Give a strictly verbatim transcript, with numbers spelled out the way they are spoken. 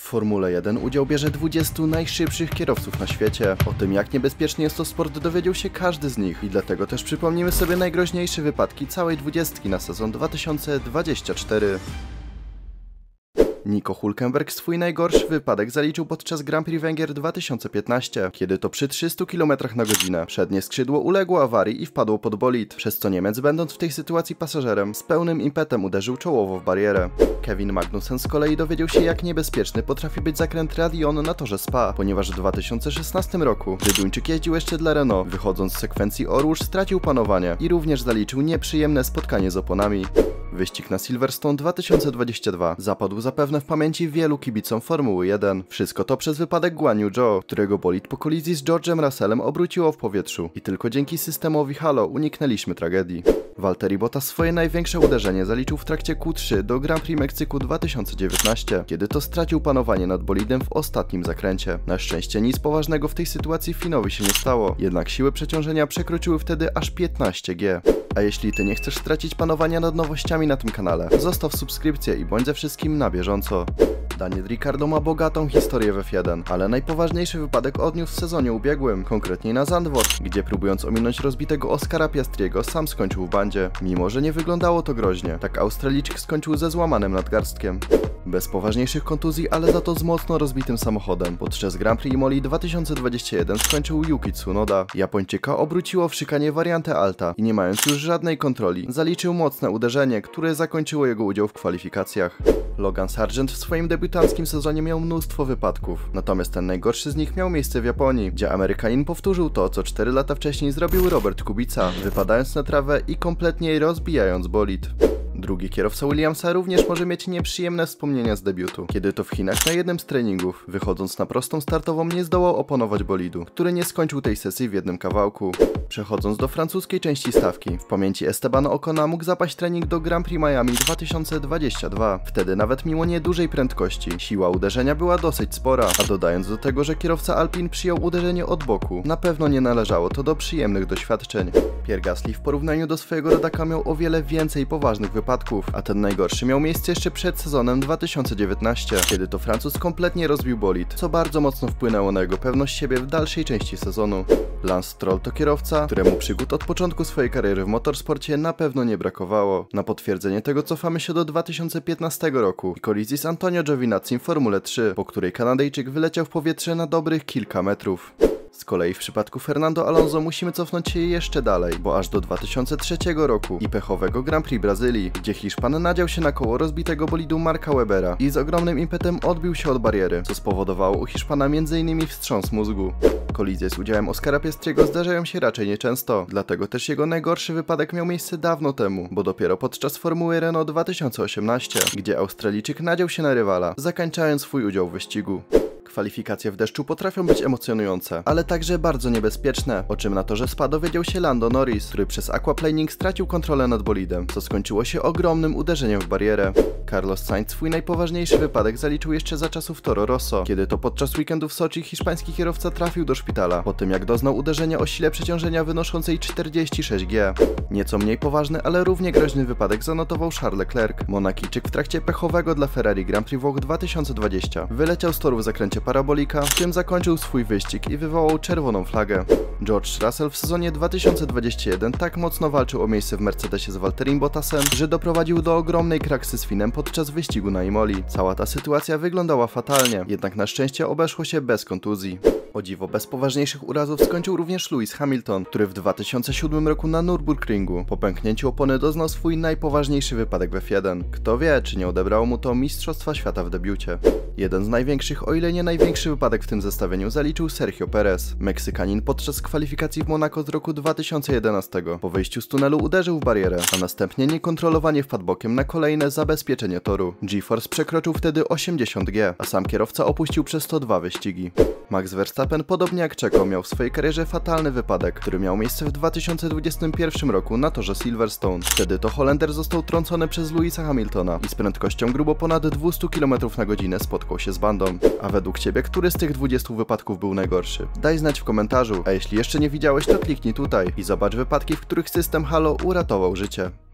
Formule jeden udział bierze dwudziestu najszybszych kierowców na świecie. O tym, jak niebezpieczny jest to sport, dowiedział się każdy z nich i dlatego też przypomnimy sobie najgroźniejsze wypadki całej dwudziestki na sezon dwa tysiące dwudziesty czwarty. Nico Hülkenberg swój najgorszy wypadek zaliczył podczas Grand Prix Węgier dwa tysiące piętnastego, kiedy to przy trzystu kilometrach na godzinę przednie skrzydło uległo awarii i wpadło pod bolid, przez co Niemiec, będąc w tej sytuacji pasażerem, z pełnym impetem uderzył czołowo w barierę. Kevin Magnussen z kolei dowiedział się, jak niebezpieczny potrafi być zakręt Radion na torze Spa, ponieważ w dwa tysiące szesnastym roku, gdy Duńczyk jeździł jeszcze dla Renault, wychodząc z sekwencji Orłusz, stracił panowanie i również zaliczył nieprzyjemne spotkanie z oponami. Wyścig na Silverstone dwa tysiące dwudziesty drugi zapadł zapewne w pamięci wielu kibicom Formuły jeden. Wszystko to przez wypadek Guan Yu Zhou, którego bolid po kolizji z George'em Russellem obróciło w powietrzu i tylko dzięki systemowi Halo uniknęliśmy tragedii. Valtteri Bottas swoje największe uderzenie zaliczył w trakcie Q trzy do Grand Prix Meksyku dwa tysiące dziewiętnastego, kiedy to stracił panowanie nad bolidem w ostatnim zakręcie. Na szczęście nic poważnego w tej sytuacji Finnowi się nie stało, jednak siły przeciążenia przekroczyły wtedy aż piętnaście G. A jeśli ty nie chcesz stracić panowania nad nowościami na tym kanale, zostaw subskrypcję i bądź ze wszystkim na bieżąco. Daniel Ricciardo ma bogatą historię w F jeden, ale najpoważniejszy wypadek odniósł w sezonie ubiegłym, konkretnie na Zandvoort, gdzie próbując ominąć rozbitego Oscara Piastriego, sam skończył w bandzie. Mimo że nie wyglądało to groźnie, tak Australijczyk skończył ze złamanym nadgarstkiem. Bez poważniejszych kontuzji, ale za to z mocno rozbitym samochodem. Podczas Grand Prix Imoli dwa tysiące dwudziestego pierwszego skończył Yuki Tsunoda. Japończyka obróciło w szykanie Variante Alta i nie mając już żadnej kontroli, zaliczył mocne uderzenie, które zakończyło jego udział w kwalifikacjach. Logan Sargent w swoim debiutanckim sezonie miał mnóstwo wypadków, natomiast ten najgorszy z nich miał miejsce w Japonii, gdzie Amerykanin powtórzył to, co cztery lata wcześniej zrobił Robert Kubica, wypadając na trawę i kompletnie rozbijając bolid. Drugi kierowca Williamsa również może mieć nieprzyjemne wspomnienia z debiutu, kiedy to w Chinach na jednym z treningów, wychodząc na prostą startową, nie zdołał oponować bolidu, który nie skończył tej sesji w jednym kawałku. Przechodząc do francuskiej części stawki, w pamięci Estebana Ocona mógł zapaść trening do Grand Prix Miami dwa tysiące dwudziestego drugiego. Wtedy nawet mimo niedużej prędkości, siła uderzenia była dosyć spora, a dodając do tego, że kierowca Alpine przyjął uderzenie od boku, na pewno nie należało to do przyjemnych doświadczeń. Pierre Gasly w porównaniu do swojego rodaka miał o wiele więcej poważnych wypadków, a ten najgorszy miał miejsce jeszcze przed sezonem dwa tysiące dziewiętnastym, kiedy to Francuz kompletnie rozbił bolid, co bardzo mocno wpłynęło na jego pewność siebie w dalszej części sezonu. Lance Stroll to kierowca, któremu przygód od początku swojej kariery w motorsporcie na pewno nie brakowało. Na potwierdzenie tego cofamy się do dwa tysiące piętnastego roku i kolizji z Antonio Giovinazzi w Formule trzy, po której Kanadyjczyk wyleciał w powietrze na dobrych kilka metrów. Z kolei w przypadku Fernando Alonso musimy cofnąć się jeszcze dalej, bo aż do dwa tysiące trzeciego roku i pechowego Grand Prix Brazylii, gdzie Hiszpan nadział się na koło rozbitego bolidu Marka Webera i z ogromnym impetem odbił się od bariery, co spowodowało u Hiszpana między innymi wstrząs mózgu. Kolizje z udziałem Oscara Piastriego zdarzają się raczej nieczęsto, dlatego też jego najgorszy wypadek miał miejsce dawno temu, bo dopiero podczas Formuły Renault dwa tysiące osiemnastego, gdzie Australijczyk nadział się na rywala, zakończając swój udział w wyścigu. Kwalifikacje w deszczu potrafią być emocjonujące, ale także bardzo niebezpieczne, o czym na torze Spa dowiedział się Lando Norris, który przez aquaplaning stracił kontrolę nad bolidem, co skończyło się ogromnym uderzeniem w barierę. Carlos Sainz swój najpoważniejszy wypadek zaliczył jeszcze za czasów Toro Rosso, kiedy to podczas weekendu w Soczi hiszpański kierowca trafił do szpitala, po tym jak doznał uderzenia o sile przeciążenia wynoszącej czterdzieści sześć G. Nieco mniej poważny, ale równie groźny wypadek zanotował Charles Leclerc. Monakijczyk w trakcie pechowego dla Ferrari Grand Prix Włoch dwa tysiące dwudziestego wyleciał z toru w zakręcie parabolika, w tym zakończył swój wyścig i wywołał czerwoną flagę. George Russell w sezonie dwa tysiące dwudziestym pierwszym tak mocno walczył o miejsce w Mercedesie z Valtterim Bottasem, że doprowadził do ogromnej kraksy z Finem podczas wyścigu na Imoli. Cała ta sytuacja wyglądała fatalnie, jednak na szczęście obeszło się bez kontuzji. O dziwo bez poważniejszych urazów skończył również Lewis Hamilton, który w dwa tysiące siódmym roku na Nürburgringu po pęknięciu opony doznał swój najpoważniejszy wypadek w F jeden. Kto wie, czy nie odebrało mu to Mistrzostwa Świata w debiucie. Jeden z największych, o ile nie największy wypadek w tym zestawieniu zaliczył Sergio Perez. Meksykanin podczas kwalifikacji w Monako z roku dwa tysiące jedenastego po wyjściu z tunelu uderzył w barierę, a następnie niekontrolowanie wpadł bokiem na kolejne zabezpieczenie toru. G-Force przekroczył wtedy osiemdziesiąt G, a sam kierowca opuścił przez to dwa wyścigi. Max Verstappen, podobnie jak Checo, miał w swojej karierze fatalny wypadek, który miał miejsce w dwa tysiące dwudziestym pierwszym roku na torze Silverstone. Wtedy to Holender został trącony przez Lewisa Hamiltona i z prędkością grubo ponad dwieście kilometrów na godzinę spotkał się z bandą. A według ciebie, który z tych dwudziestu wypadków był najgorszy? Daj znać w komentarzu, a jeśli jeszcze nie widziałeś, to kliknij tutaj i zobacz wypadki, w których system Halo uratował życie.